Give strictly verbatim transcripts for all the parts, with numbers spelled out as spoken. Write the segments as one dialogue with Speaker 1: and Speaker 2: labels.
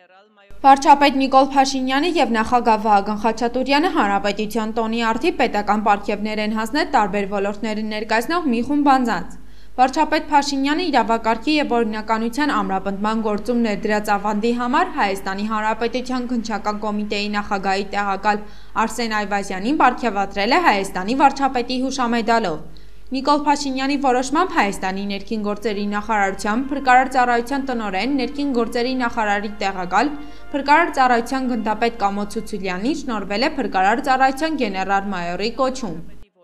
Speaker 1: Վարչապետ Նիկոլ Փաշինյանը և նախագահ Վահագն Խաչատուրյանը Հանրապետության տոնի առթիվ պետական պարգևներ են հանձնել տարբեր ոլորտների ներկայացնող մի խումբ անձանց։ Վարչապետ Փաշինյանը իրավակարգի և օրինականության ամրապնդման գործում ներդրած ավանդի համար Հայաստանի Հանրապետության քննչական կոմիտեի նախագահի տեղակալ Արսեն Այվազյանին պարգևատրել է Հայաստանի վարչապետի հուշամեդալով։ Նիկոլ Փաշինյանի որոշմամբ Հայաստանի ներքին գործերի նախարարության փրկարար ծառայության տնօրեն, ներքին գործերի նախարարի տեղակալ, փրկարար ծառայության գնդապետ Կամո Ցուցիլյանին շնորհվել է փրկարար ծառայության գեներալ-մայորի կոչում։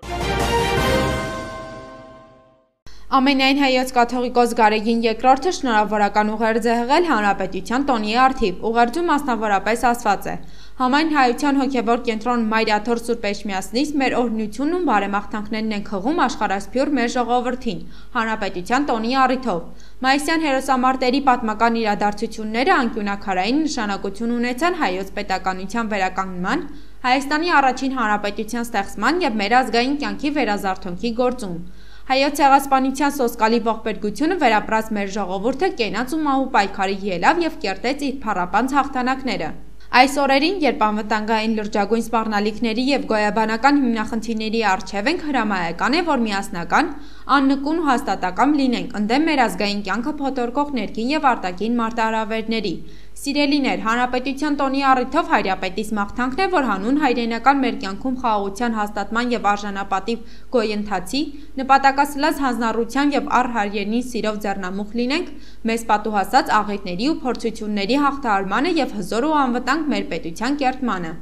Speaker 1: Ամենայն հայոց կաթողիկոս Գարեգին երկրորդը շնորհավորական ուղերձ է հղել Հանրապետության տոնի առթիվ։ Ուղերձում մասնավորապես ասված է. Համայն հայության հոգևոր կենտրոն Մայր Աթոռ Սուրբ Էջմիածնից մեր օրհնությունն ու բարեմաղթանքներն ենք հղում աշխարհասփյուռ մեր ժողովրդին Հանրապետության տոնի առիթով։ Մայիսյան հերոսամարտերի պատմական իրադարձությունները անկյունաքարային նշանակություն ունեցան հայոց պետականության վերականգնման, Հայաստանի առաջին հանրապետության ստեղծման և մեր ազգային կյանքի վերազարթոնքի գործում։ Հայոց ցեղասպանության սոսկալի ողբերգությունը վերապրած մեր ժողովուրդը կենաց ու մահու պայքարի ելավ և կերտեց իր փառապանծ հաղթանակները։ Այս օրերին, երբ անվտանգային լրջագույն սպառնալիքների և գոյաբանական հիմնախնդիրների առջև ենք, հրամայական է, որ միասնական, աննկուն ու հաստատակամ լինենք ընդդեմ մեր ազգային կյանքը փոթորկող ներքին և արտաքին մարտահրավերների։ Սիրելիներ, Հանրապետության տոնի առիթով հայրապետիս մաղթանքն է, որ հանուն հայրենական մեր կյանքում խաղաղության հաստատման և արժանապատիվ գոյընթացի, նպատակասլաց հանձնառության և առ-հայրենի սիրով ձեռնամուխ լինենք մեզ պատուհասած աղետների ու փորձությունների հաղթահարմանը և հզոր ու անվտանգ մեր պետության կերտմանը։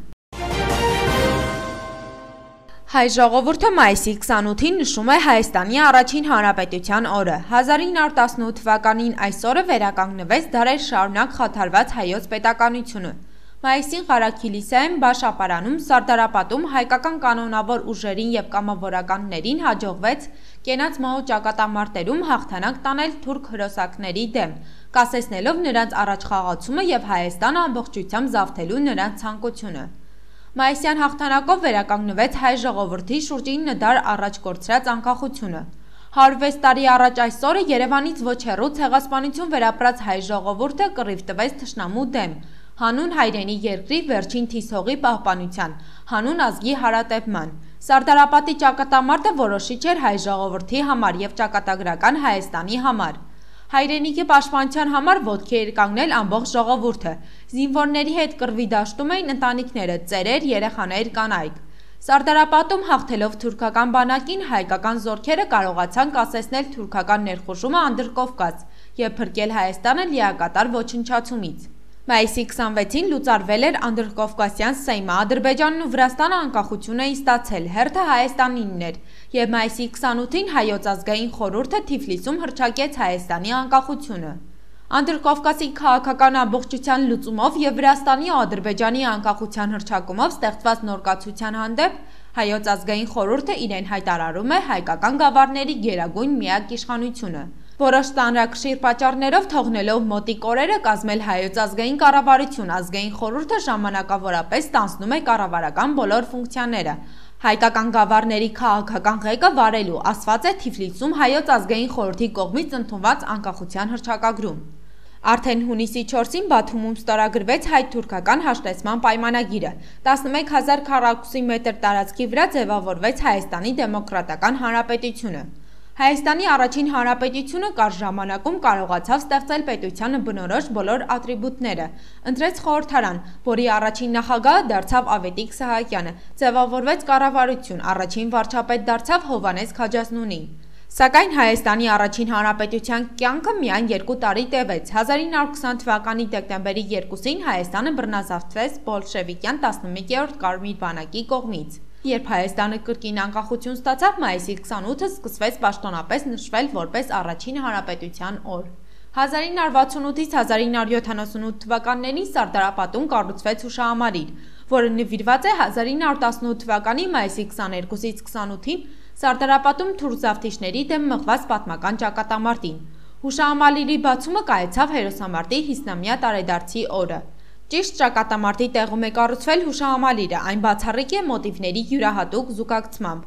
Speaker 1: Հայ ժողովուրդը մայիսի քսանութին նշում է Հայաստանի առաջին հանրապետության օրը։ հազար ինը հարյուր տասնութ թվականին այս օրը վերականգնվեց դարեր շարունակ խաթարված հայոց պետականությունը։ Մայիսին Ղարաքիլիսայում, Բաշապարանում, Սարդարապատում հայկական կանոնավոր ուժերին և կամավորականներին հաջողվեց կենաց մահու ճակատամարտերում հաղթանակ տանել թուրք հրոսակների դեմ, կասեցնելով նրանց առաջխաղացումը և Հայաստանը ամբողջությամբ զավթելու նրանց ցանկությունը։ Մայիսյան հաղթանակով վերականգնվեց հայ ժողովրդի շուրջ ինը դար առաջ կորցրած անկախությունը։ հարյուր վեց տարի առաջ այս օրը Երևանից ոչ հեռու ցեղասպանություն վերապրած հայ ժողովուրդը կռիվ տվեց թշնամու դեմ, հանուն հայրենի երկրի վերջին թիսհողի պահպանության, հանուն ազգի հարատևման։ Սարդարապատի ճակատամարտը որոշիչ էր հայ ժողովրդի համար և ճակատագրական Հայաստանի համար։ Հայրենիքի պաշտպանության համար ոտքի էր կանգնել ամբողջ ժողովուրդը։ Զինվորների հետ կռվի դաշտում էին ընտանիքները, ծերեր, երեխաներ, կանայք։ Սարդարապատում հաղթելով թուրքական բանակին հայկական զորքերը կարողացան կասեցնել թուրքական ներխուժումը Անդրկովկաս և փրկել Հայաստանը լիակատար ոչնչացումից։ Մայիսի քսանվեցին լուծարվել էր Անդրկովկասյան Սեյմը, Ադրբեջանն ու Վրաստանը անկախություն էին ստացել, հերթը Հայաստանինն էր, և մայիսի քսանութին Հայոց ազգային խորհուրդը Թիֆլիսում հռչակեց Հայաստանի անկախությունը։ Անդրկովկասի քաղաքական ամբողջության լուծումով և Վրաստանի ու Ադրբեջանի անկախության հռչակումով ստեղծված նոր կացության հանդեպ Հայոց ազգային խորհուրդը իրեն հայտարարում է հայկական գավառների գերագույն միակ իշխանությունը։ Որոշ ծանրակշիռ պատճառներով թողնելով մոտիկ օրերը կազմել Հայոց ազգային կառավարություն, ազգային խորհուրդը ժամանակավորապես ստանձնում է կառավարական բոլոր ֆունկցիաները։ Հայկական գավառների քաղաքական ղեկը վարելու, ասված է Թիֆլիսում Հայոց ազգային խորհրդի կողմից ընդունված անկախության հռչակագրում։ Արդեն հունիսի չորսին Բաթումում ստորագրվեց հայ-թուրքական հաշտեցման պայմանագիրը։ տասնմեկ հազար քառակուսի մետր տարածքի վրա ձևավորվեց Հայաստանի Դեմոկրատական Հանրապետությունը։ Հայաստանի առաջին հանրապետությունը կարճ ժամանակում կարողացավ ստեղծել պետությանը բնորոշ բոլոր ատրիբուտները, ընտրեց խորհրդարան, որի առաջին նախագահը դարձավ Ավետիք Սահակյանը, ձևավորվեց կառավարություն, առաջին վարչապետ դարձավ Հովհաննես Քաջազնունին։ Սակայն Հայաստանի առաջին հանրապետության կյանքը միայն երկու տարի տևեց։ հազար ինը հարյուր քսան թվականի դեկտեմբերի երկուսին Հայաստանը բռնազավթվեց բոլշևիկյան տասնմեկերորդ Կարմիր բանակի կողմից։ Երբ Հայաստանը կրկին անկախություն ստացավ, մայիսի քսանութը սկսվեց պաշտոնապես նշվել որպես առաջին հանրապետության օր։ հազար ինը հարյուր վաթսունութից հազար ինը հարյուր յոթանասունութ թվականներին Սարդարապատում կառուցվեց հուշահամալիր, որը նվիրված է հազար ինը հարյուր տասնութ թվականի մայիսի քսաներկուսից քսանութին Սարդարապատում թուրք-զավթիչների դեմ մղված պատմական ճակատամարտին։ Հուշահամալիրի բացումը կայացավ հերոսամարտի հիսնամյա տարեդարձի օրը։ Ճիշտ ճակատամարտի տեղում է կառուցվել հուշահամալիրը, այն բացառիկ է մոտիվների յուրահատուկ զուգակցմամբ։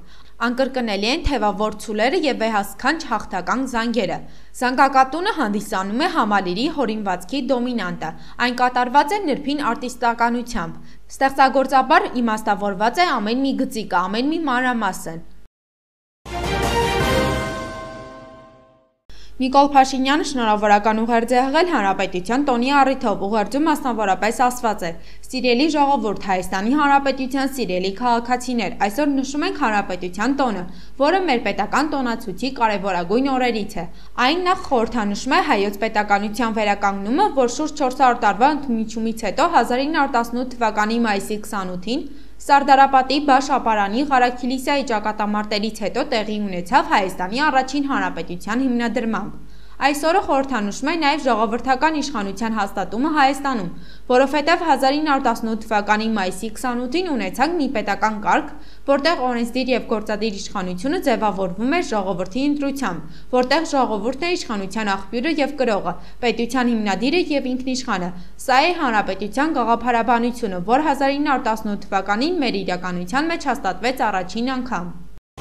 Speaker 1: Անկրկնելի են թևավոր ցուլերը եւ վեհասքանչ հաղթական զանգերը։ Զանգակատունը հանդիսանում է համալիրի հորինվածքի դոմինանտը։ Այն կատարված է նրբին արտիստականությամբ։ Ստեղծագործաբար իմաստավորված է ամեն մի գծիկը, ամեն մի մանրամասն։ Նիկոլ Փաշինյանը շնորհավորական ուղերձ է եղել Հանրապետության տոնի առիթով, ուղերձում մասնավորապես ասված է. «Սիրելի ժողովուրդ, Հայաստանի Հանրապետության սիրելի քաղաքացիներ, այսօր նշում ենք Հանրապետության տոնը, որը մեր պետական տոնացույցի կարևորագույն օրերից է։ Այն նախ խորհրդանշում է հայոց պետականության վերականգնումը, որ շուրջ չորս հարյուր տարվա ընդմիջումից հետո հազար ինը հարյուր տասնութ թվականի մայիսի քսանութին Սարդարապատի Բաշ-Ապարանի Ղարաքիլիսայի ճակատամարտերից հետո տեղի ունեցավ Հայաստանի առաջին հանրապետության հիմնադրմամբ։ Այս օրը խորհրդանշում է նաև ժողովրդական իշխանության հաստատումը Հայաստանում, որովհետև հազար ինը հարյուր տասնութ թվականի մայիսի քսանութին ունեցանք մի պետական կարգ, որտեղ օրենսդիր եւ գործադիր իշխանությունը ձևավորվում էր ժողովրդի ընտրությամբ, որտեղ ժողովուրդն է իշխանության աղբյուրը եւ կրողը, պետության հիմնադիրը եւ ինքնիշխանը։ Սա է հանրապետության գաղափարաբանությունը, որ հազար ինը հարյուր տասնութ թվականին մեր իրականության մեջ հաստատվեց առաջին անգամ։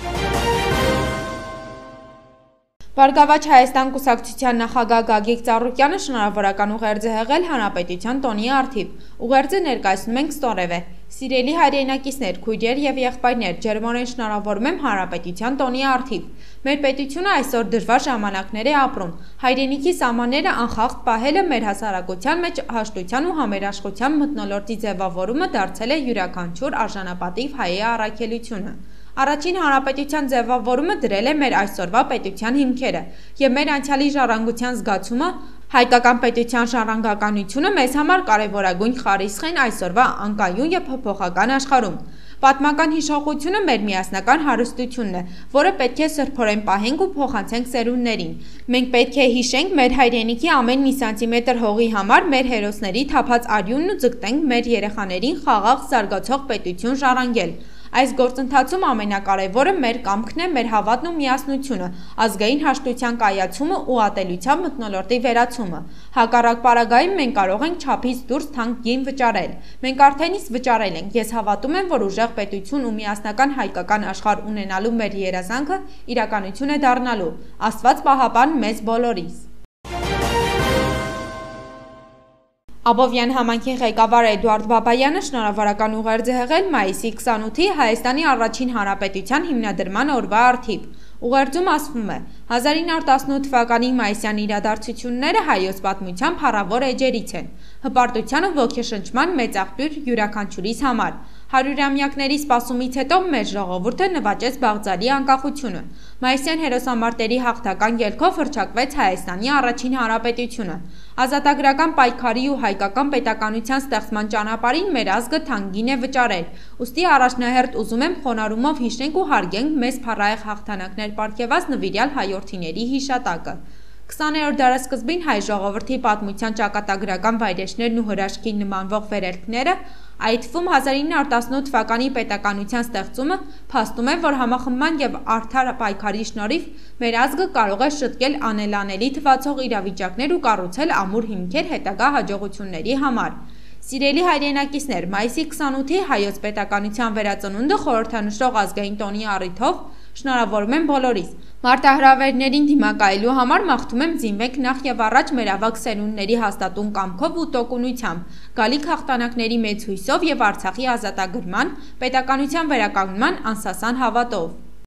Speaker 1: Բարգավաճ Հայաստան կուսակցության նախագահ Գագիկ Ծառուկյանը շնորհավորական ուղերձ է եղել Հանրապետության տոնի առթիվ։ Ուղերձը ներկայացնում ենք ստորև է։ Սիրելի հայրենակիցներ, քույրեր եւ եղբայրներ, ջերմորեն շնորհավորում եմ Հանրապետության տոնի առթիվ։ Մեր պետությունը այսօր դժվար ժամանակներ է ապրում։ Հայրենիքի սահմանները անխախտ պահելը մեր հասարակության մեջ հաշտության ու համերաշխության մթնոլորտի ձևավորումը դարձել է յուրաքանչյուր արժանապատիվ հայի առաքելությունը։ Առաջին հանրապետության ձևավորումը դրել է մեր այսօրվա պետության հիմքերը, եւ մեր անցյալի ժառանգության զգացումը, հայկական պետության ժառանգականությունը մեզ համար կարևորագույն խարիսխ են այսօրվա անկայուն եւ փոփոխական աշխարհում։ Պատմական հիշողությունը մեր միասնական հարստությունն է, որը պետք է սրբորեն պահենք ու փոխանցենք սերունդներին։ Մենք պետք է հիշենք մեր հայրենիքի ամեն մի սանտիմետր հողի համար մեր հերոսների թափած արյունն ու ձգտենք մեր երեխաներին խաղաղ զարգացող պետություն ժառանգել։ Այս գործընթացում ամենակարևորը մեր կամքն է, մեր հավատն ու միասնությունը, ազգային հաշտության կայացումը ու ատելության մթնոլորտի վերացումը։ Հակառակ պարագայում մենք կարող ենք չափից դուրս թանկ գին վճարել։ Մենք արդեն իսկ վճարել ենք։ Ես հավատում եմ, որ ուժեղ պետություն ու միասնական հայկական աշխարհ ունենալու մեր երազանքը իրականություն է դառնալու։ Աստված պահապան մեզ բոլորիս։ Աբովյան համայնքի ղեկավար Էդուարդ Բաբայանը շնորհավորական ուղերձ է եղել մայիսի քսանութի Հայաստանի առաջին հանրապետության հիմնադրման օրվա առթիվ։ Ուղերձում ասվում է. հազար ինը հարյուր տասնութ թվականի մայիսյան իրադարձությունները հայոց պատմության փառավոր էջերից են, հպարտության ու ոգեշնչման մեծ աղբյուր յուրաքանչյուրիս համար։ Հարյուրամյակների սպասումից հետո մեր ժողովուրդը նվաճեց Բաղձալի անկախությունը։ Մայիսյան հերոսամարտերի հաղթական ելքով հռչակվեց Հայաստանի առաջին հանրապետությունը։ Ազատագրական պայքարի ու հայկական պետականության ստեղծման ճանապարհին մեր ազգը թանկին է վճարել։ Ուստի առաջնահերթ ուզում եմ խոնարհումով հիշենք ու հարգենք մեզ փառահեղ հաղթանակներ պարգևած նվիրյալ հայորդիների հիշատակը։ քսաներորդ դարասկզբին հայ ժողովրդի պատմության ճակատագրական վայրեջներն ու հրաշքին նմանվող վերելքները, այդ թվում հազար ինը հարյուր տասնութ թվականի պետականության ստեղծումը, փաստում է, որ համախմբման եւ արդար պայքարի շնորհիվ մեր ազգը կարող է շտկել անելանելի թվացող իրավիճակներ ու կառուցել ամուր հիմքեր հետագա հաջողությունների համար։ Սիրելի հայրենակիցներ, մայիսի քսանութի հայոց պետականության վերածնունդը խորհրդանշող ազգային տոնի առիթով շնորհավորում եմ բոլորիս։ Մարտահրավերներին դիմակայելու համար մաղթում եմ զինվենք նախ եւ առաջ մեր ավագ սերունդների հաստատուն կամքով ու տոկունությամբ, գալիք հաղթանակների մեծ հույսով եւ Արցախի ազատագրման, պետականության վերականգնման անսասան հավատով։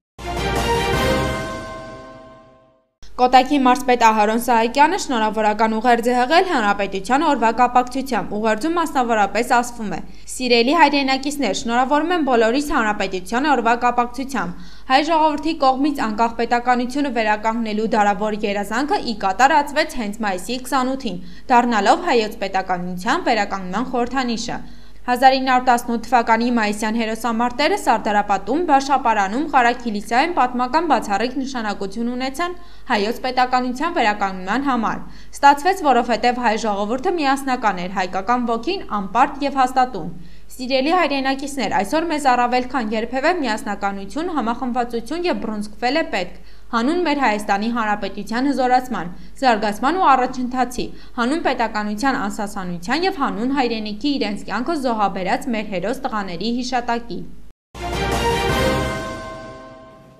Speaker 1: Կոտայքի մարզպետ Ահարոն Սահակյանը շնորհավորական ուղերձ է եղել Հանրապետության օրվա կապակցությամբ։ Ուղերձում մասնավորապես ասվում է. Սիրելի հայրենակիցներ, շնորհավորում եմ բոլորիս Հանրապետության օրվա կապակցությամբ։ Հայ ժողովրդի կողմից անկախ պետականությունը վերականգնելու դարավոր երազանքը ի կատար ածվեց հենց մայիսի քսանութին, դառնալով հայոց պետականության վերականգնման խորհրդանիշը։ հազար ինը հարյուր տասնութ թվականի մայիսյան հերոսամարտերը Սարդարապատում, Բաշ-Ապարանում, Ղարաքիլիսայում պատմական բացառիկ նշանակություն ունեցան հայոց պետականության վերականգնման համար։ Ստացվեց, որովհետև հայ ժողովուրդը միասնական էր, հայկական ոգին անպարտ եւ հաստատուն։ Սիրելի հայրենակիցներ, այսօր մեզ առավել քան երբևէ միասնականություն, համախմբվածություն եւ բռունցքվել է պետք։ Հանուն մեր Հայաստանի Հանրապետության հզորացման, զարգացման ու առաջընթացի, հանուն պետականության անսասանության եւ հանուն հայրենիքի իրենց կյանքը զոհաբերած մեր հերոս տղաների հիշատակի։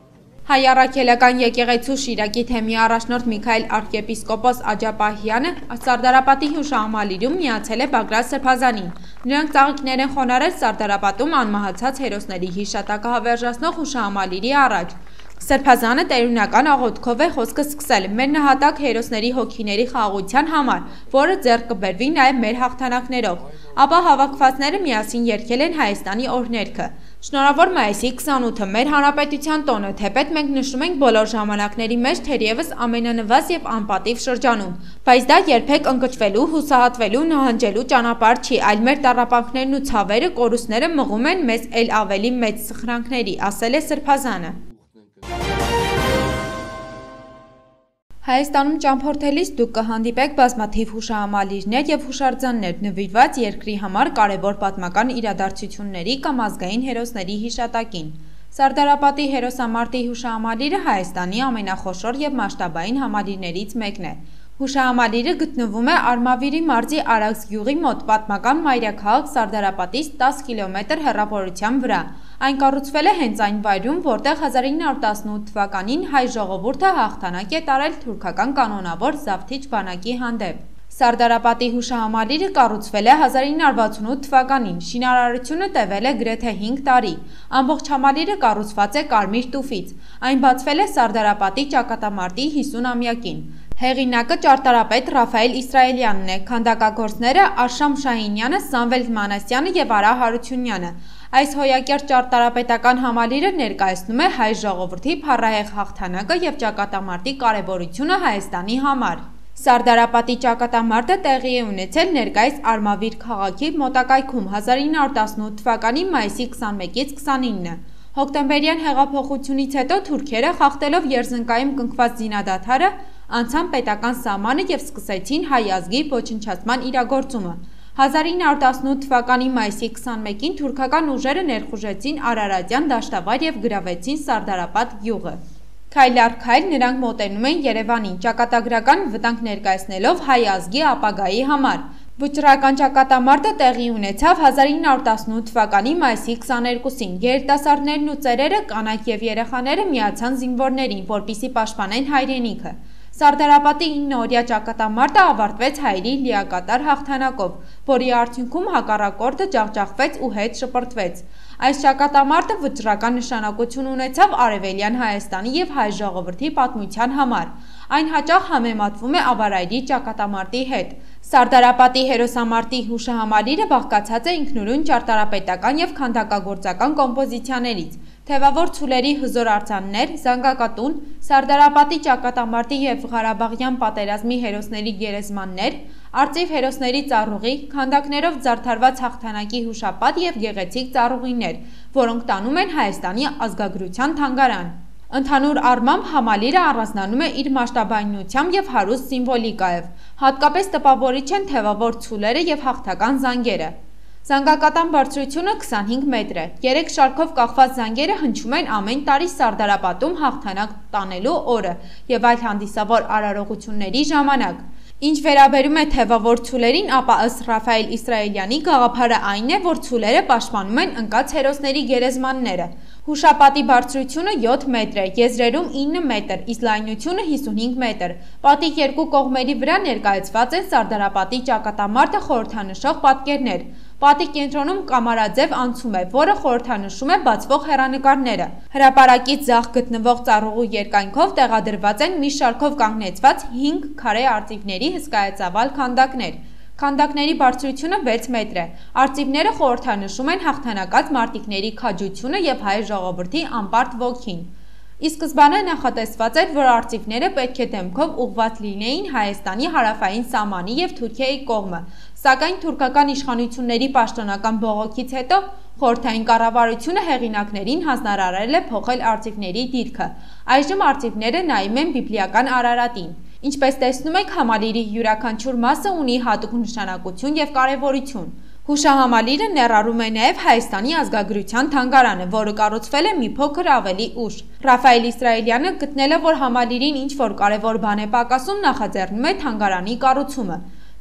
Speaker 1: Հայ առաքելական եկեղեցու Շիրակի թեմի առաջնորդ Միքայել arczepiskopos Աջապահյանը Սարդարապատի հուշահամալիրում միացել է Բագրատ Սրբազանին։ Նրանք ծաղիկներ են խոնարհել Սարդարապատում անմահացած հերոսների հիշատակը հավերժացնող հուշահամալիրի առաջ։ Սրբազանը տերունական աղոթքով է խոսքը սկսել մեր նահատակ հերոսների հոգիների խաղաղության համար, որը ձեռք կբերվի նաև մեր հաղթանակներով։ Ապա հավաքվածները միասին երգել են Հայաստանի օրհներգը։ Շնորհավոր մայիսի քսանութը մեր հանրապետության տոնը, թեպետ մենք նշում ենք բոլոր ժամանակների մեջ թերևս ամենանվազ եւ անպատիվ շրջանում, բայց դա երբեք ընկճվելու, հուսահատվելու, նահանջելու ճանապարհ չի, այլ մեր տառապանքներն ու ցավերը, կորուստները մղում են մեզ էլ ավելի մեծ սխրանքների, ասել է Սրբազանը։ Հայաստանում ճամփորդելիս դուք կհանդիպեք բազմաթիվ հուշահամալիրներ եւ հուշարձաններ նվիրված երկրի համար կարևոր պատմական իրադարձությունների կամ ազգային հերոսների հիշատակին։ Սարդարապատի հերոսամարտի հուշահամալիրը Հայաստանի ամենախոշոր եւ մասշտաբային համալիրներից մեկն է։ Հուշահամալիրը գտնվում է Արմավիրի մարզի Արաքս գյուղի մոտ պատմական մայրաքաղաք Սարդարապատից տասը կիլոմետր հեռավորության վրա։ Այն կառուցվել է հենց այն վայրում, որտեղ հազար ինը հարյուր տասնութ թվականին հայ ժողովուրդը հաղթանակ է տարել թուրքական կանոնավոր զավթիչ բանակի հանդեպ։ Սարդարապատի հուշահամալիրը կառուցվել է հազար ինը հարյուր վաթսունութ թվականին, շինարարությունը տևել է գրեթե հինգ տարի։ Ամբողջ համալիրը կառուցված է կարմիր տուֆից։ Այն բացվել է Սարդարապատի ճակատամարտի հիսուն-ամյակին։ Հեղինակը ճարտարապետ Ռաֆայել Իսրայելյանն է, քանդակագործները Արշամ Շահինյանը, Սամվել Մանասյանը եւ Արա Հարությունյանը։ Այս հոյակերտ ճարտարապետական համալիրը ներկայացնում է հայ ժողովրդի փառահեղ հաղթանակը եւ ճակատամարտի կարեւորությունը Հայաստանի համար։ Սարդարապատի ճակատամարտը տեղի է ունեցել ներկայիս Արմավիր քաղաքի մոտակայքում հազար ինը հարյուր տասնութ թվականի մայիսի քսանմեկից քսանինը։ Հոկտեմբերյան հեղափոխությունից հետո թուրքերը խախտելով Երզնկայում կնքված զինադադարը անցան պետական սահմանը եւ սկսեցին հայ ազգի ոչնչացման իրագործումը։ հազար ինը հարյուր տասնութ թվականի մայիսի քսանմեկին թուրքական ուժերը ներխուժեցին Արարատյան դաշտավայր եւ գրավեցին Սարդարապատ գյուղը։ Քայլ առ քայլ նրանք մոտենում են Երևանին, ճակատագրական վտանգ ներկայացնելով հայ ազգի ապագայի համար։ Վճռական ճակատամարտը տեղի ունեցավ հազար ինը հարյուր տասնութ թվականի մայիսի քսաներկուսին։ Երիտասարդներն ու ծերերը, կանայք եւ երեխաները միացան զինվորներին, որպեսզի պաշտպանեն հայրենիքը։ Սարդարապատի իննօրյա ճակատամարտը ավարտվեց հայերի լիակատար հաղթանակով, որի արդյունքում հակառակորդը ջախջախվեց ու հետ շպրտվեց։ Այս ճակատամարտը վճռական նշանակություն ունեցավ Արևելյան Հայաստանի եւ հայ ժողովրդի պատմության համար։ Այն հաճախ համեմատվում է Ավարայրի ճակատամարտի հետ։ Սարդարապատի հերոսամարտի հուշահամալիրը բաղկացած է ինքնուրույն ճարտարապետական եւ քանդակագործական կոմպոզիցիաներից։ Թևավոր ցուլերի հզոր արձաններ, զանգակատուն, Սարդարապատի ճակատամարտի եւ Ղարաբաղյան պատերազմի հերոսների գերեզմաններ, արծիվ հերոսների ծառուղի, քանդակներով զարդարված հաղթանակի հուշապատ եւ գեղեցիկ ծառուղիներ, որոնք տանում են Հայաստանի ազգագրության թանգարան։ Ընդհանուր առմամբ համալիրը առանձնանում է իր մասշտաբայնությամբ եւ հարուստ սիմվոլիկայով։ Հատկապես տպավորիչ են թևավոր ցուլերը եւ հաղթական զանգերը։ Զանգակատան բարձրությունը քսանհինգ մետր է։ Երեք շարքով կախված զանգերը հնչում են ամեն տարի Սարդարապատում հաղթանակ տանելու օրը եւ այլ հանդիսավոր արարողությունների ժամանակ։ Ինչ վերաբերում է թևավոր ցուլերին, ապա ըստ Ռաֆայել Իսրայելյանի գաղափարը այն է, որ ցուլերը պաշտպանում են ընկած հերոսների գերեզմանները։ Հուշապատի բարձրությունը յոթ մետր է, եզրերում ինը մետր, իսկ լայնությունը հիսունհինգ մետր։ Պատի երկու կողմերի վրա ներկայացված են Սարդարապատի ճակատամարտը խորհրդանշող պատկերներ։ Պատի կենտրոնում կամարաձև անցում է, որը խորհրդանշում է բացվող հեռանկարները։ Հրապարակից ձախ գտնվող ծառուղու երկայնքով տեղադրված են մի շարքով կանգնեցված հինգ քարե արծիվների հսկայածավալ քանդակներ։ Քանդակների բարձրությունը վեց մետր է։ Արծիվները խորհրդանշում են հաղթանակած մարտիկների քաջությունը եւ հայ ժողովրդի անպարտ ոգին։ Ի սկզբանե նախատեսված էր, որ արծիվները պետք է դեմքով ուղղված լինեին Հայաստանի հարավային սահմանի եւ Թուրքիայի կողմը, սակայն թուրքական իշխանությունների պաշտոնական բողոքից հետո խորհրդային կառավարությունը հեղինակներին հանձնարարել է փոխել արծիվների դիրքը։ Այժմ արծիվները նայում են բիբլիական Արարատին։ Ինչպես տեսնում եք, համալիրի յուրաքանչյուր մասը ունի հատուկ նշանակություն եւ կարեւորություն։ Հուշահամալիրը ներառում է նաև Հայաստանի ազգագրության թանգարանը, որը կառուցվել է մի փոքր ավելի ուշ։ Ռաֆայել Իսրայելյանը գտնելով, որ համալիրին ինչ-որ կարևոր բան է պակասում, նախաձեռնում է թանգարանի կառուցումը։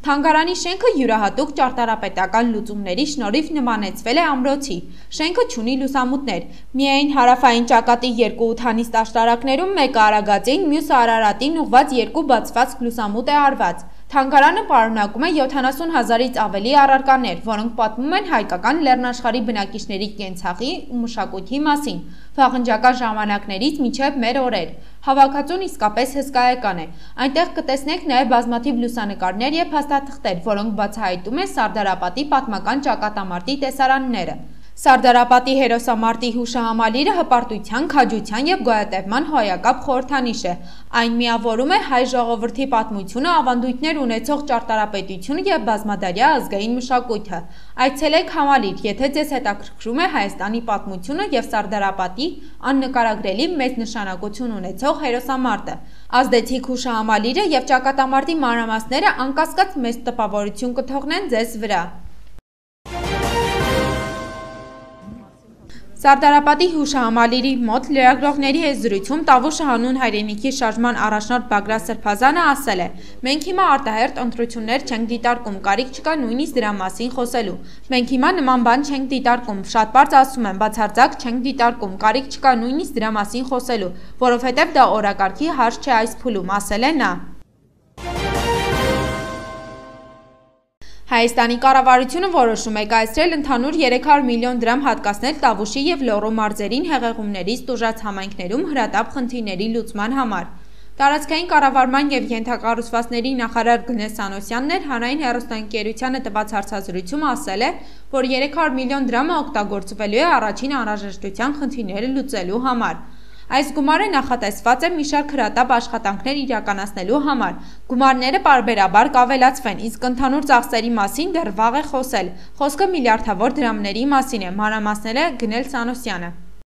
Speaker 1: Թանգարանի շենքը յուրահատուկ ճարտարապետական լուծումների շնորհիվ նմանեցվել է ամրոցի։ Շենքը չունի լուսամուտներ։ Միայն հարավային ճակատի երկու ութանիստ աշտարակներում մեկը Արագածին, մյուսը Արարատին ուղղված երկու բացված լուսամուտ է արված։ Թանգարանը պարունակում է յոթանասուն հազարից ավելի առարկաներ, որոնք պատմում են հայկական լեռնաշխարհի բնակիչների կենցաղի ու մշակույթի մասին, վաղնջական ժամանակներից մինչև մեր օրեր։ Հավաքածուն իսկապես հսկայական է։ Այնտեղ կտեսնեք նաև բազմաթիվ լուսանկարներ և փաստաթղթեր, որոնք բացահայտում են Սարդարապատի պատմական ճակատամարտի տեսարանները։ Սարդարապատի հերոսամարտի հուշահամալիրը հպարտության, քաջության և գոյատևման հոյակապ խորհրդանիշ է։ Այն միավորում է հայ ժողովրդի պատմությունը, ավանդույթներ ունեցող ճարտարապետությունը և բազմադարյա ազգային մշակույթը։ Այցելեք համալիր, եթե ձեզ հետաքրքրում է Հայաստանի պատմությունը և Սարդարապատի աննկարագրելի մեծ նշանակություն ունեցող հերոսամարտը։ Ազդեցիկ հուշահամալիրը և ճակատամարտի մանրամասները անկասկած մեծ տպավորություն կթողնեն ձեզ վրա։ Սարդարապատի հուշահամալիրի մոտ լրագրողների հետ զրույցում Տավուշը հանուն հայրենիքի շարժման առաջնորդ Բագրատ Սրբազանը ասել է. «Մենք հիմա արտահերթ ընտրություններ չենք դիտարկում, կարիք չկա նույնիսկ դրա մասին խոսելու։ Մենք հիմա նման բան չենք դիտարկում, շատ պարզ ասում եմ, բացարձակ չենք դիտարկում, կարիք չկա նույնիսկ դրա մասին խոսելու, որովհետև դա օրակարգի հարց չէ այս փուլում», ասել է նա։ Հայաստանի կառավարությունը որոշում է կայացրել ընդհանուր երեք հարյուր միլիոն դրամ հատկացնել Տավուշի և Լոռու մարզերին հեղեղումներից տուժած համայնքներում հրատապ խնդիրների լուծման համար։ Տարածքային կառավարման և ենթակառուցվածքների նախարար Գնել Սանոսյանն էր հանրային հեռուստաընկերությանը տված հարցազրույցում ասել է, որ երեք հարյուր միլիոն դրամը օգտագործվելու է առաջին անհրաժեշտության խնդիրները լուծելու համար։ Այս գումարը նախատեսված է մի շարք հրատապ աշխատանքներ իրականացնելու համար։ Գումարները պարբերաբար կավելացվեն, իսկ ընդհանուր ծախսերի մասին դեռ վաղ է խոսել։ Խոսքը միլիարդավոր դրամների մասին է, մանրամասնել է Գնել Սանոսյանը։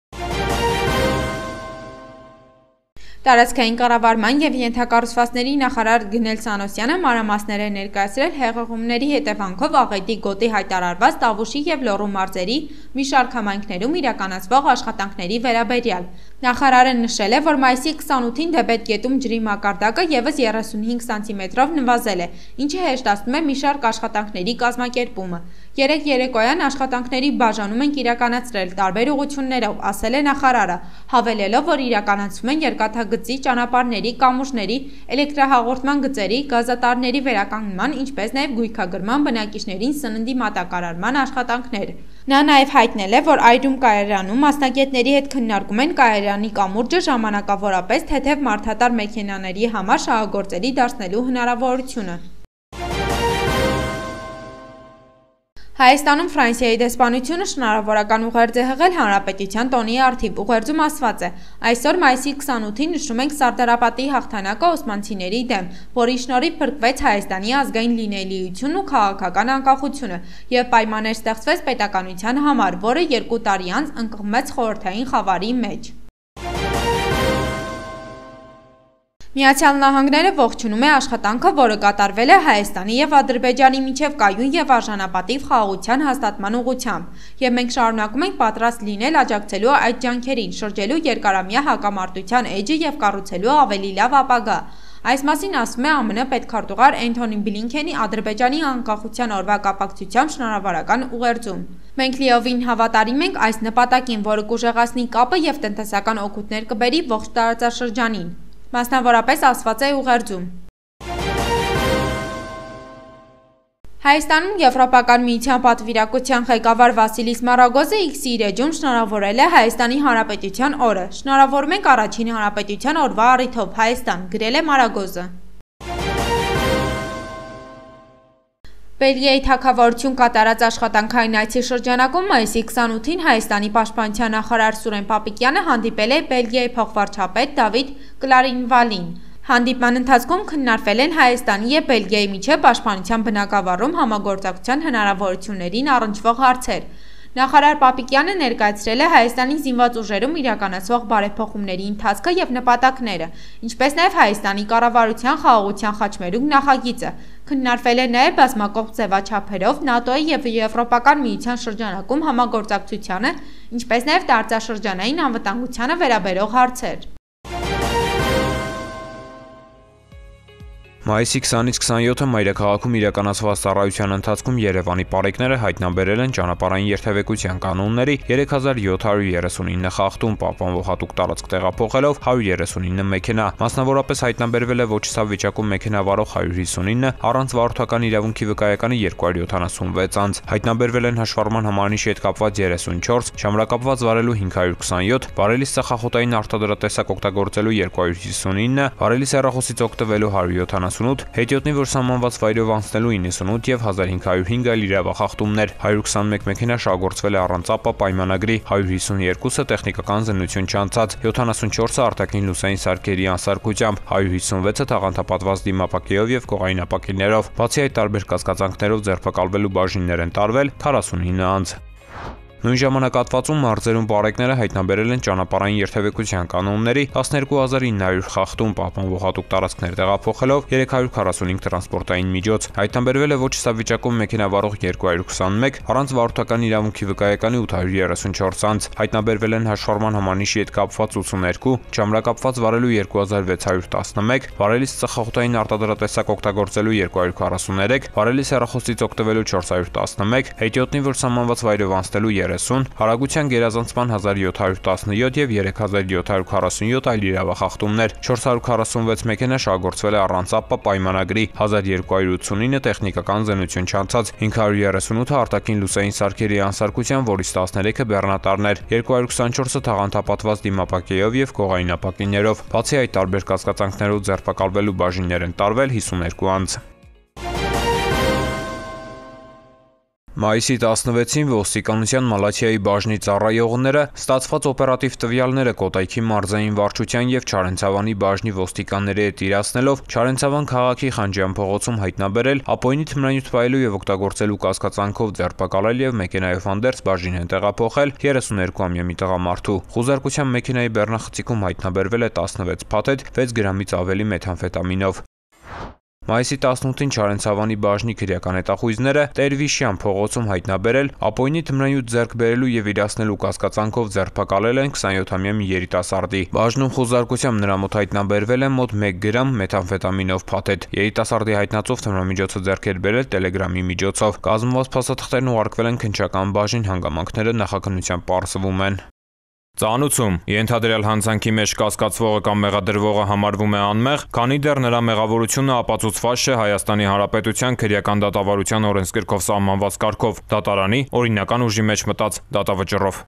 Speaker 1: Տարածքային կառավարման և ենթակառուցվածքների նախարար Գնել Սանոսյանը մանրամասներ է ներկայացրել հեղեղումների հետևանքով աղետի գոտի հայտարարված Տավուշի և Լոռու մարզերի մի շարք համայնքներում իրականացվող աշխատանքների վերաբերյալ։ Նախարարը նշել է, որ մայիսի քսանութին Դեբետ-գետում ջրի մակարդակը ևս եռասունհինգ սանտիմետրով նվազել է, ինչը հեշտացնում է մի շարք աշխատանքների կազմակերպումը։ Երեկ երեկոյան աշխատանքների բաժանում ենք իրականացրել տարբեր ուղղություններով, ասել է նախարարը, հավելելով, որ իրականացվում են երկաթգծի ճանապարհների, կամուրջների, էլեկտրահաղորդման գծերի, գազատարների վերականգնման, ինչպես նաև գույքագրման, բնակիչներին սննդի մատակարարման աշխատանքներ։ Նա նաև հայտնել է, որ Այրում կայարանում մասնագետների հետ քննարկում են կայարանի կամուրջը ժամանակավորապես թեթև մարդատար մեքենաների համար շահագործելի դարձնելու հնարավորությունը։ Հայաստանում Ֆրանսիայի դեսպանությունը շնորհավորական ուղերձ է հղել Հանրապետության տոնի առթիվ։ Ուղերձում ասված է. «Այսօր մայիսի քսանութին նշում ենք Սարդարապատի հաղթանակը օսմանցիների դեմ, որի շնորհիվ փրկվեց Հայաստանի ազգային լինելիությունն ու քաղաքական անկախությունը, և պայմաններ ստեղծվեց պետականության համար, որը երկու տարի անց ընկղմեց խորհրդային խավարի մեջ»։ Միացյալ Նահանգները ողջունում է աշխատանքը, որը կատարվել է Հայաստանի և Ադրբեջանի միջև կայուն և արժանապատիվ խաղաղության հաստատման ուղղությամբ, և մենք շարունակում ենք պատրաստ լինել աջակցելու այդ ջանքերին, շրջելու երկարամյա հակամարտության էջը և կառուցելու ավելի լավ ապագա։ Այս մասին ասում է ԱՄՆ պետքարտուղար Էնթոնի Բլինքենի Ադրբեջանի անկախության օրվա կապակցությամբ շնորհավորական ուղերձում։ Մենք լիովին հավատարիմ ենք այս նպատակին, որը կուժեղացնի կապը և տնտեսական օգուտներ կբերի ողջ տարածաշրջանին։ Մասնավորապես ասված է ուղերձում։ Հայաստանում Եվրոպական միության պատվիրակության ղեկավար Վասիլիս Մարագոզը X-ի իր էջում շնորհավորել է Հայաստանի Հանրապետության օրը։ Շնորհավորում ենք առաջին հանրապետության օրվա առիթով, Հայաստան, գրել է Մարագոզը։ Բելգիայի թագավորություն կատարած աշխատանքային այցի շրջանակում մայիսի քսանութին Հայաստանի պաշտպանության նախարար Սուրեն Պապիկյանը հանդիպել է Բելգիայի փոխվարչապետ Դավիթ Կլարինվալին։ Հանդիպման ընթացքում քննարկվել են Հայաստանի և Բելգիայի միջև պաշտպանության բնագավառում համագործակցության հնարավորություններին առնչվող հարցեր։ Նախարար Պապիկյանը ներկայացրել է Հայաստանի զինված ուժերում իրականացվող բարեփոխումների ընթացքը և նպատակները, ինչպես նաև Հայաստանի կառավարության խաղաղության խաչմերուկ նախագիծը։ Քննարկվել է նաև բազմակողմ ձևաչափերով ՆԱՏՕ-ի և Եվրոպական միության շրջանակում համագործակցությանը, ինչպես նաև տարածաշրջանային անվտանգությանը վերաբերող հարցեր։
Speaker 2: Մայիսի քսանից քսանյոթը մայրաքաղաքում իրականացված ծառայության ընթացքում Երևանի պարեկները հայտնաբերել են ճանապարհային երթևեկության կանոնների երեք հազար յոթ հարյուր երեսունինը խախտում, պահպանվող հատուկ տարածք տեղափոխելով հարյուր երեսունինը մեքենա։ Մասնավորապես հայտնաբերվել է ոչնչացավ վիճակում մեքենա վարող հարյուր հիսունինը, առանց վարորդական իրավունքի վկայականի երկու հարյուր յոթանասունվեց անձ։ Հայտնաբերվել են հաշվառման հոմանիշի հետ կապված երեսունչորս, ժամանակապված վարելու հինգ հարյուր քսանյոթ, վարելիս ծխախոտային արտադրատեսակ օգտագործելու երկու հարյուր հիսունինը, վարելիս հեռախոսից օգտվելու հարյուր յոթանասունութ, հետիոտնի որ սահմանված վայրով անցնելու իննսունութ եւ հազար հինգ հարյուր հինգ այլ իրավախախտումներ, հարյուր քսանմեկ մեքենա շահագործվել է առանց ԱՊԱ պայմանագրի, հարյուր հիսունյոթը տեխնիկական զննություն չանցած, յոթանասունչորսը արտաքին լուսային սարքերի անսարքությամբ, հարյուր հիսունվեցը թաղանթապատված դիմապակեով եւ կողային ապակիներով։ Բացի այդ տարբեր կասկածանքներով ձերբակալվելու բաժիններ են տարվել քառասունինը անձ։ Նույն ժամանակահատվածում մարզերում պարեկները հայտնաբերել են ճանապարհային երթևեկության կանոնների տասներկու հազար ինը հարյուր խախտում, պահպանվող հատուկ տարածքներ տեղափոխելով երեք հարյուր քառասունհինգ տրանսպորտային միջոց։ Հայտնաբերվել է ոչնչացավ վիճակում մեքենա վարող երկու հարյուր քսանմեկ, առանց վարորդական իրավունքի վկայականի ութ հարյուր երեսունչորս անձ։ Հայտնաբերվել են հաշվառման հոմանիշի հետ կապված ութսուներկու, ժամանակապված վարելու երկու հազար վեց հարյուր տասնմեկ, վարելիս ծխախոտային արտադրատեսակ օգտագործելու երկու հարյուր քառասուներեք, վարելիս հեռախոսից օգտվելու չորս հարյուր տասնմեկ, հետիոտնի որ սահմանված վայրով անցնելու երեսուն, հարագության գերազանցման հազար յոթ հարյուր տասնյոթ եւ երեք հազար յոթ հարյուր քառասունյոթ այլ իրավախախտումներ, չորս հարյուր քառասունվեց մեքենա շահագործվել է առանց ԱՊԱ պայմանագրի, հազար երկու հարյուր ութսունինը տեխնիկական զննություն չանցած, հինգ հարյուր երեսունութը արտաքին լուսային սարքերի անսարքության, որից տասներեքը բեռնատարներ, երկու հարյուր քսանչորսը թաղանթապատված դիմապակեով եւ կողային ապակիներով։ Բացի այդ տարբեր կասկածանքներով ձերբակալվելու բաժիններ են տարվել հիսուներկու անձ։ Մայիսի տասնվեցին ոստիկանության Մալաթիայի բաժնի ծառայողները ստացված օպերատիվ տվյալները Կոտայքի մարզային վարչության եւ Չարենցավանի բաժնի ոստիկանների հետ իրացնելով Չարենցավան քաղաքի Խանջյան փողոցում հայտնաբերել ապօրինի թմրանյութ վայելու եւ օգտագործելու կասկածանքով ձերբակալել եւ մեքենայով հանդերձ բաժին են տեղափոխել երեսուներկուամյա մի տղամարդու։ Խուզարկության մեքենայի բեռնախցիկում հայտնաբերվել է տասնվեց փաթեթ վեց գրամից ավելի մեթամֆետամինով։ Մայիսի տասնութին Չարենցավանի բաժնի քրեական հետախույզները Տեր-Վիշյան փողոցում հայտնաբերել ապօրինի թմրանյութ ձեռք բերելու եւ իրացնելու կասկածանքով ձերբակալել են քսանյոթամյա մի երիտասարդի։ Բաժնում խոզարկությամբ նրա մոտ հայտնաբերվել է մոտ մեկ գրամ մեթամֆետամինով փաթեթ։ Երիտասարդի հայտնածով թմրամիջոցը ձեռք էր բերել Տելեգրամի միջոցով։ Կազմված փաստաթղթերն ուղարկվել են քննչական բաժին, հանգամանքները նախաքննությամբ պարզվում են։ Ծանուցում ենթադրյալ հանցանքի մեջ կասկածվողը կամ մեղադրվողը համարվում է անմեղ, քանի դեռ նրա մեղավորությունը ապացուցված չէ Հայաստանի Հանրապետության քրեական դատավարության օրենսգրքով սահմանված կարգով, դատարանի օրինական ուժի մեջ մտած դատավճռով։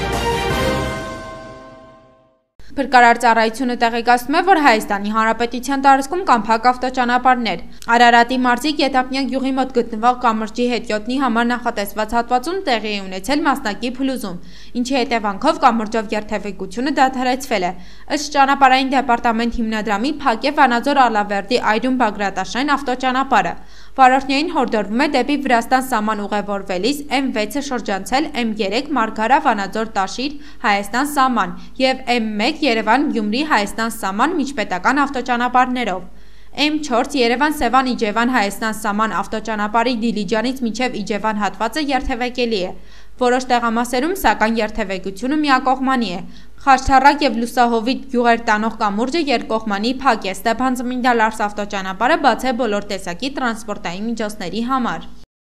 Speaker 1: Փրկարար ծառայությունը տեղեկացնում է, որ Հայաստանի Հանրապետության տարածքում կան փակ ավտոճանապարհներ։ Արարատի մարզի Գետապնյակ գյուղի մոտ գտնվող կամրջի հետիոտնի համար նախատեսված հատվածում տեղի է ունեցել մասնակի փլուզում, ինչի հետևանքով կամրջով երթևեկությունը դադարեցվել է։ Ըստ ճանապարհային դեպարտամент հիմնադրամի փակ է Վանաձոր Ալավերդի Այրուն Բագրատաշեն ավտոճանապարհը։ Վարորդներին հորդորվում է դեպի Վրաստան սահման ուղևորվելիս էմ վեցը շրջանցել էմ երեք Մարգարա Վանաձոր Տաշիր Հայաստան սահման եւ էմ մեկ Երևան Գյումրի Հայաստան սահման միջպետական ավտոճանապարհներով։ էմ չորս Երևան Սևան Իջևան Հայաստան սահման ավտոճանապարհի Դիլիջանից մինչև Իջևան հատվածը երթևեկելի է։ Որոշ տեղամասերում սակայն երթևեկությունը միակողմանի է։ Խաչթառակ եւ Լուսահովիտ գյուղեր տանող կամուրջը երկկողմանի փակ է։ Ստեփան-Ծմինդա-Լարս ավտոճանապարհը բաց է բոլոր տեսակի տրանսպորտային միջոցների համար։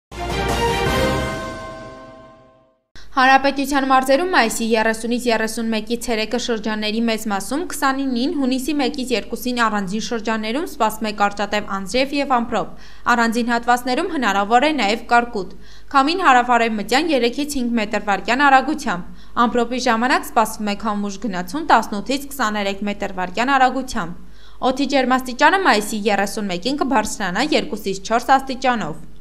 Speaker 1: Հանրապետության մարզերում մայիսի երեսունից երեսունմեկի ցերեկը շրջանների մեծ մասում, քսանինին հունիսի մեկից երկուսին առանձին շրջաններում սպասվում է կարճատև անձրև եւ ամպրոպ։ Առանձին հատվածներում հնարավոր է նաեւ կարկուտ։ Քամին հարավ-արևմտյան երեքից հինգ մետր վարկյան արագությամբ։ Ամպրոպի ժամանակ սպասվում է քամուշ գնացում տասնութից քսաներեք մետր վարկյան արագությամբ։ Օդի ջերմաստիճանը մայիսի երեսունմեկին կբարձրանա երկուսից չորս աստիճանով։